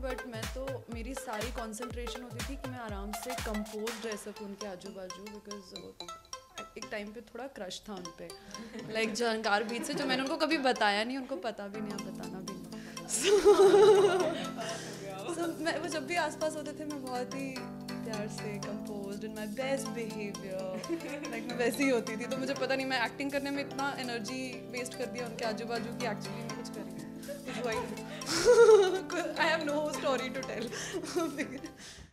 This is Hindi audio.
बट मैं तो मेरी सारी कंसंट्रेशन होती थी कि मैं आराम से कंपोज रह सकूँ उनके आजू बाजू, बिकॉज एक टाइम पे थोड़ा क्रश था उन पे, लाइक जानकार बीच से, जो मैंने उनको कभी बताया नहीं, उनको पता भी नहीं, आप बताना भी नहीं। So, मैं वो जब भी आसपास होते थे मैं बहुत ही प्यार से composed in my best behaviour, like मैं वैसी ही होती थी। तो मुझे पता नहीं, मैं एक्टिंग करने में इतना एनर्जी वेस्ट कर दिया उनके आजू बाजू की एक्चुअली मैं कुछ कर रही हूँ, कुछ हुआ ही नहीं। I have no story to tell.